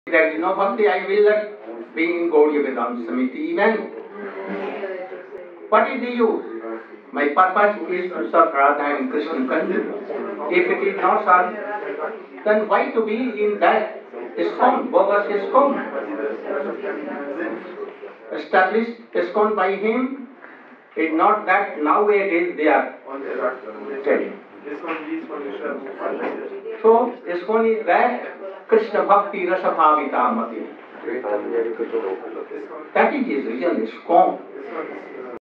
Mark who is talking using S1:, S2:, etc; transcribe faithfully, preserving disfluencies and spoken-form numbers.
S1: there is no bhakti, I will not be in Gaudiya Vedanta Samiti even. What is the use? My purpose is to serve Radha and Krishna continually. If it is not served, then why to be in that ISKCON, bogus ISKCON? Established ISKCON by him is not that nowadays they are telling. So ISKCON is that Krishna Bhakti Rasa Bhavita Mati. That is his real ISKCON.